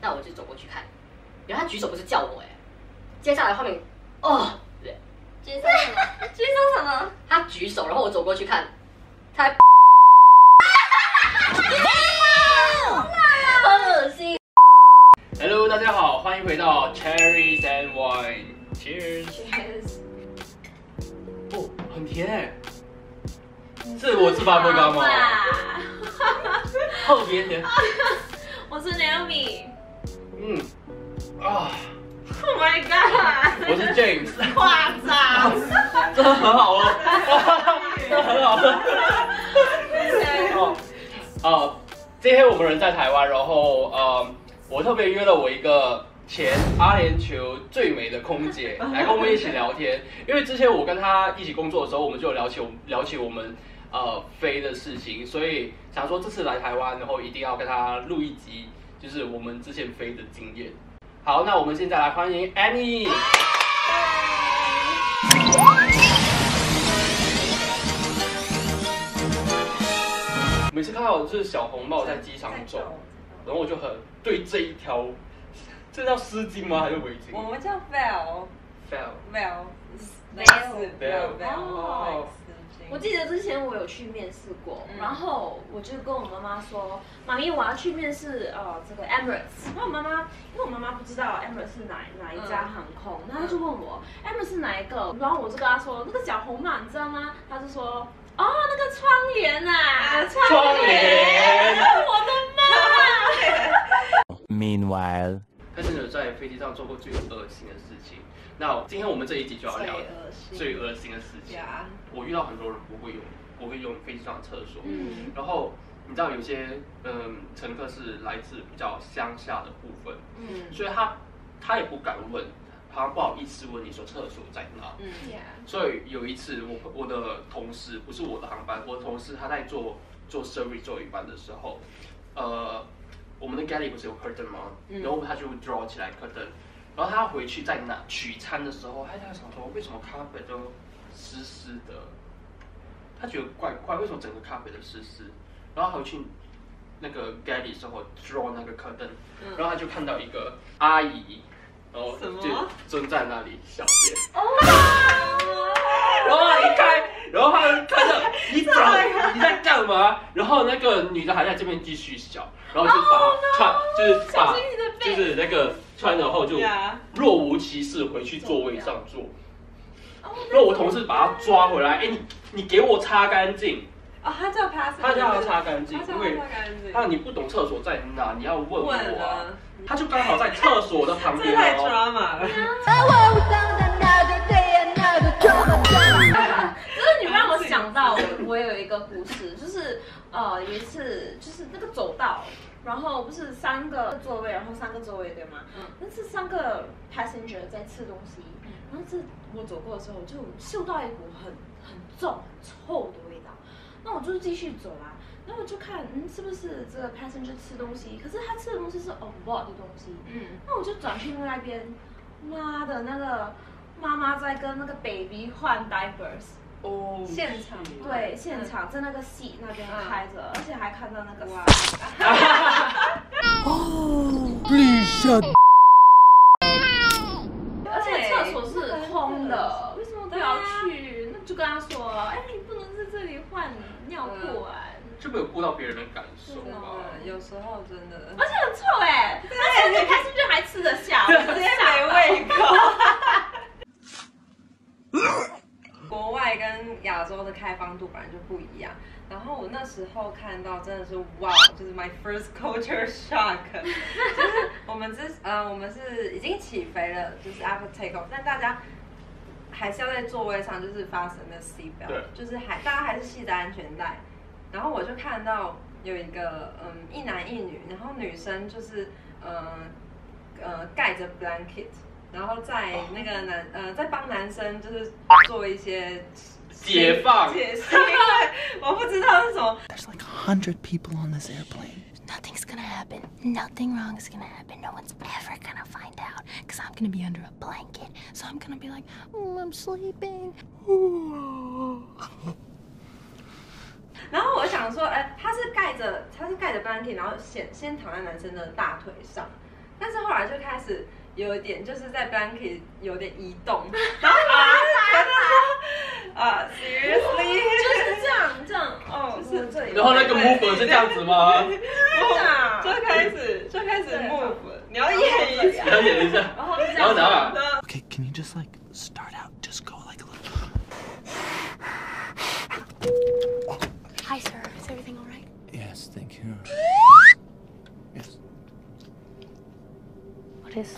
那我就走过去看，然后他举手不是叫我接下来后面接上什么？接上什么？ 他举手，然后我走过去看，他还很恶心。 Hello， 大家好，欢迎回到 Cherries and Wine，Cheers。哦，很甜哎，是我吃八波糕吗？特别甜。 我是 Naomi。Oh my god！ 我是 James。 夸张， 真的很好喝，真的很好喝。今天我们人在台湾，然后我特别约了我一个前阿联酋最美的空姐来跟我们一起聊天，因为之前我跟她一起工作的时候，我们就有聊起我们飞的事情，所以想说这次来台湾，然后一定要跟她录一集，就是我们之前飞的经验。好，那我们现在来欢迎 Annie。每次看到就是小红帽在机场走，然后我就很对这一条，这叫丝巾吗？还是围巾？ 我们叫 veil。 哦。 我记得之前我有去面试过，然后我就跟我妈妈说：“妈咪，我要去面试这个 Emirates。”然后因为我妈妈不知道 Emirates 是哪一家航空，然后她就问我 Emirates 是哪一个，然后我就跟她说那个小红帽，你知道吗？她就说：“哦，那个窗帘啊， 窗帘。” 我的妈 Meanwhile， 但是在飞机上做过最恶心的事情。那今天我们这一集就要聊最恶心的事情。我遇到很多人不会用飞机上的厕所。然后你知道有些乘客是来自比较乡下的部分，所以他也不敢问，他不好意思问你说厕所在哪。所以有一次我的同事，不是我的航班，我的同事他在做 service 做一半的时候，我们的 galley 不是有 curtain 吗？然后他就 draw 起来 curtain。然后他回去在取餐的时候，他在想说为什么咖啡都湿湿的，他觉得怪怪，为什么整个咖啡都湿湿？然后回去那个 galley 时候 draw 那个 curtain，然后他就看到一个阿姨，然后就蹲在那里小便。然后他一开，然后他看到你在干嘛？然后那个女的还在这边继续笑，然后就把就是那个穿然后就若无其事回去座位上坐。然后我同事把他抓回来，你给我擦干净。 他叫他擦干净，因为你不懂厕所在哪，你要问我啊。他就刚好在厕所的旁边哦。 这太抓马了。 就是你让我想到，我有一个故事，就是有一次就是那个走道，然后不是3个座位，然后3个座位对吗？那是3个 passenger 在吃东西，然后我走过的时候就嗅到一股很重很臭的味道，那我就继续走啦。然后我就看，是不是这个 passenger 吃东西？可是他吃的东西是 on board 的东西，那我就转去另外一边，妈的，那个妈妈在跟那个 baby 换 diapers。 现场对，现场在那个戏那边开着，而且还看到那个。 Please shut。 而且厕所是空的，为什么都要去？那就跟他说，你不能在这里换尿布啊。 就没有顾到别人的感受吧？ 有时候真的， 而且很臭而且开心就还吃得下， 直接没胃口。国外跟亚洲的开放度本来就不一样，然后我那时候看到真的是哇，就是 my first culture shock， 就是我们是已经起飞了，就是 after takeoff， 但大家还是要在座位上就是发生的 seat belt， 就是大家还是系着安全带，然后我就看到有一个一男一女，然后女生就是盖着 blanket。然后在那个在帮男生就是做一些解放， 解释，因为我不知道是什么。 There's like 100 people on this airplane. Nothing's gonna happen. Nothing wrong is gonna happen. No one's ever gonna find out. Because I'm gonna be under a blanket. So I'm gonna be like, I'm sleeping. 然后我想说，他是盖着 blanket， 然后先躺在男生的大腿上。 但是后来就开始有一点就是在 blanket 有点移动，然后我就觉得说seriously 就是这样哦，就是这里。 然后那个 move 是这样子吗？ 就开始 move， 你要演一下， 然后这样子。 Okay, can you just like start out? Just go like a little. Hi, sir. Is everything all right? Yes, thank you. Yes. What is?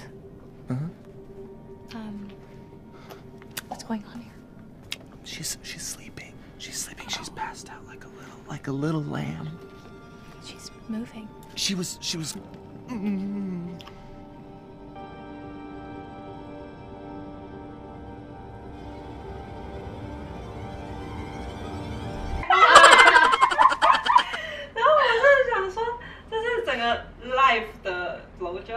What's going on here? She's sleeping. She's sleeping. She's passed out like a little lamb. She's moving. She was. life 的 blow job 。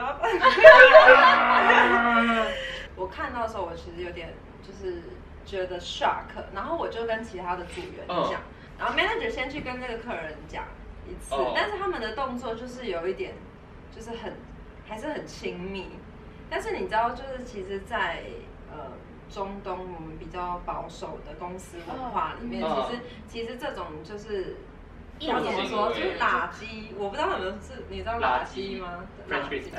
我看到的时候，我其实有点就是觉得 shock， 然后我就跟其他的组员讲，然后 manager 先去跟那个客人讲一次，但是他们的动作就是有一点，就是还是很亲密。但是你知道，就是其实在，中东我们比较保守的公司文化里面，其实这种就是要怎么说，就是垃圾。我不知道有没有是，你知道垃圾吗？垃圾。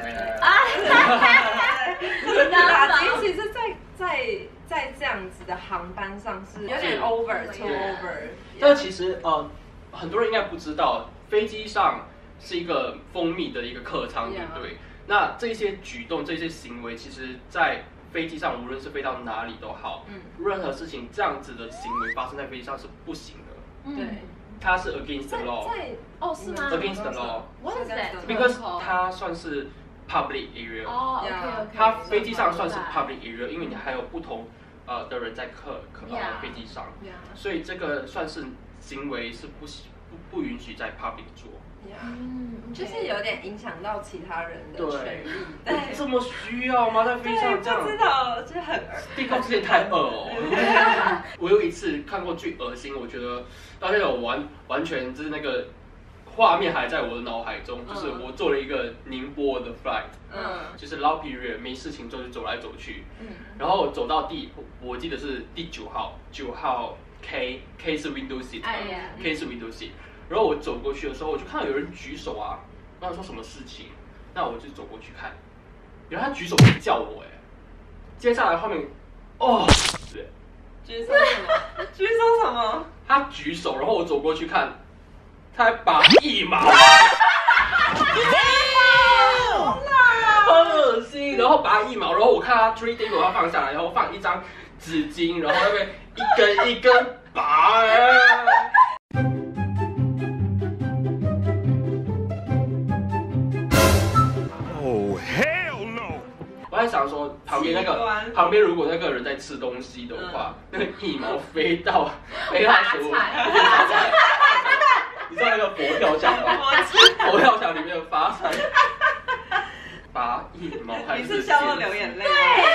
垃圾其实在这样子的航班上是有点 too over。 但其实很多人应该不知道，飞机上是一个蜂蜜的一个客舱，对不对？那这些举动、这些行为，其实在飞机上，无论是飞到哪里都好，任何事情这样子的行为发生在飞机上是不行的。 对， 它是 against the law。 是吗 ？Against the law。 What is that? Because 它算是 public area。 OK。 它飞机上算是 public area， 因为你还有不同的人在飞机上，所以这个算是行为是不允许在 public 做。 就是有点影响到其他人的权益。 对，这么需要吗？在飞机上这样？ 不知道，就很地沟之前太恶哦。我有一次看过最恶心，我觉得到现在我完全就是那个画面还在我的脑海中，就是我坐了一个宁波的 flight， 就是 low period 没事情做就走来走去，然后走到我记得是第9号 K 是 window seat，K 是 window seat。然后我走过去的时候，我就看到有人举手啊，我想说什么事情，那我就走过去看，原来他举手是叫我哎。接下来后面，对， 举手什么？举手什么？ 他举手，然后我走过去看，他还拔腋毛，很恶心。然后拔腋毛，然后我看他 3 table 他放下来，然后放一张纸巾，然后那边一根一根拔。我在想说，旁边如果那个人在吃东西的话，那个腋毛飞到食物，你知道那个佛跳墙吗？佛跳墙里面的发财，拔腋毛还是？ 你是笑到流眼泪吗？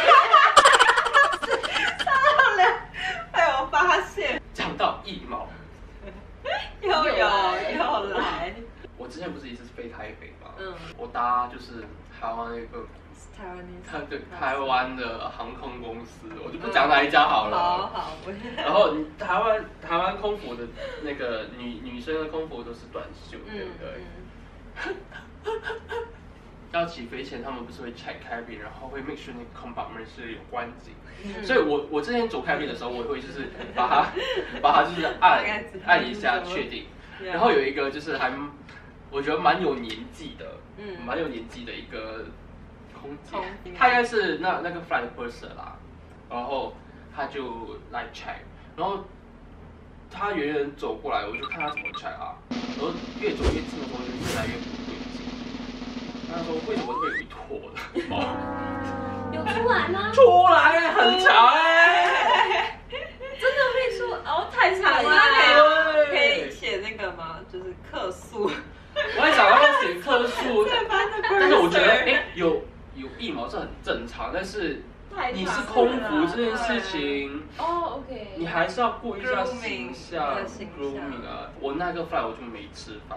笑到流，被我发现。 讲到腋毛， 又来。 我之前不是一直飞台北吗？我搭就是台湾那个。台湾的航空公司，我就不讲哪一家好了。好。然后台湾空服的那个女生的空服都是短袖，对不对？要起飞前，他们不是会 check cabin， 然后会 make sure 那个 compartment 是有关紧。所以我之前走 cabin 的时候，我会就是把它就是按一下确定。然后有一个就是我觉得蛮有年纪的一个。他应该是那个 flight purser 啦，然后他就来 check， 然后他远远走过来，我就看他怎么 check 啊，然后越走越近的时候就越来越不对劲。他说为什么会有一坨的毛？ 有出来吗？ 出来很长哎， 真的会出太长了。 可以写那个吗？就是客诉。 我还想要写客诉，但是我觉得有腋毛是很正常，但是你是空服这件事情 ，OK， 你还是要顾一下形象 grooming 啊。我那个 flight 我就没吃饭，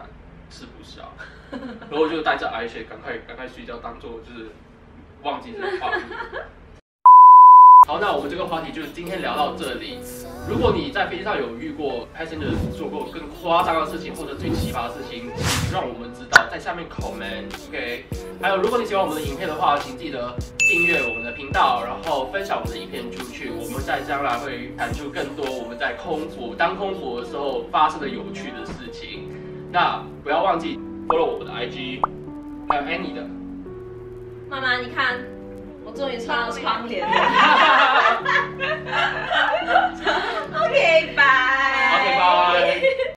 是不是啊？然后就带着 eye shade 赶快睡觉，当做就是忘记这个话题。好，那我们这个话题就今天聊到这里。如果你在飞机上有遇过 passenger 做过更夸张的事情，或者最奇葩的事情，让我们知道，在下面 comment，OK。还有，如果你喜欢我们的影片的话，请记得订阅我们的频道，然后分享我们的影片出去。我们在将来会产出更多我们在当空服的时候发生的有趣的事情。那不要忘记 follow 我们的 IG， 还有 Annie 的。 妈妈，你看。我终于穿到窗帘了。OK， 拜。